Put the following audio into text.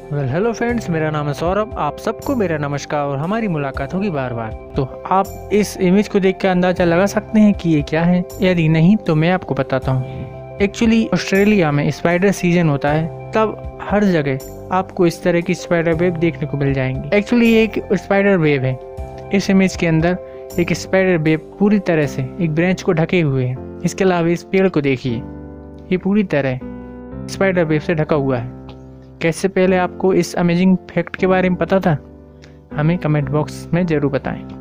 Hello friends, मेरा नाम है सौरभ। आप सबको मेरा नमस्कार और हमारी मुलाकात होगी बार बार। तो आप इस इमेज को देख के अंदाज़ा लगा सकते हैं कि ये क्या है। यदि नहीं तो मैं आपको बताता हूँ। एक्चुअली ऑस्ट्रेलिया में स्पाइडर सीजन होता है, तब हर जगह आपको इस तरह की स्पाइडर वेब देखने को मिल जाएंगी। एक्चुअली ये एक स्पाइडर वेब है। इस इमेज के अंदर एक स्पाइडर वेब पूरी तरह से एक ब्रांच को ढके हुए है। इसके अलावा इस पेड़ को देखिए, ये पूरी तरह स्पाइडर वेब से ढका हुआ है। कैसे पहले आपको इस अमेजिंग फैक्ट के बारे में पता था? हमें कमेंट बॉक्स में ज़रूर बताएं।